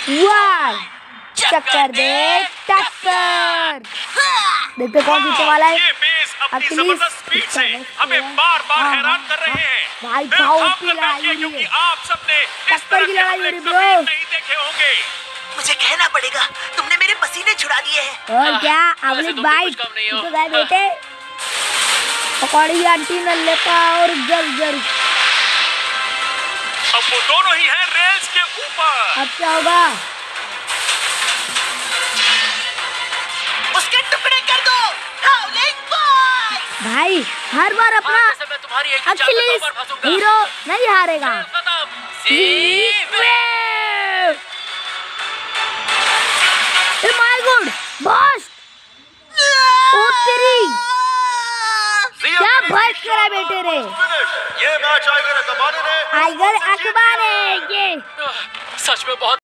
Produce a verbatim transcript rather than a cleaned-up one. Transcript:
वाह, चक्कर दे टक्कर। देखते कौन जीतने वाला है। ये बेस अपनी जबरदस्त स्पीड से हमें बार-बार हैरान कर रहे हैं। भाई दिल भाव थाम की कर लड़ाई बैठिए, हो रही क्योंकि है। आप सबने इस टक्कर तरह की के लड़ाई हो हमले रही कभी ब्रो। नहीं देखे होंगे। मुझे कहना पड़ेगा, तुमने मेरे पसीने छुड़ा दिए हैं। और क्या अवलिक भाई, तो गए बेटे पकौड़ी आंटी नल्ले का और जर जर। अब वो दोनों ही हैं रेल्स के ऊपर। अब क्या होगा? उसके टुकड़े कर दो हाउलिंग बॉय। भाई हर बार अपना अखिलेश हीरो नहीं हारेगा। माय गॉड बॉस, ओ तेरी क्या बस करा बेटे रे। ये मैच आएगा अखबारे रे। आएगा अखबारे ये सच में बहुत